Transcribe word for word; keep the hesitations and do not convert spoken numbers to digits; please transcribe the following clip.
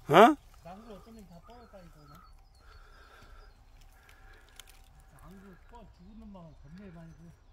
어? 나무를 어떤 놈이 다 뻗었다니까. 나무를 뻗 죽은 놈만 겁내 많이 그.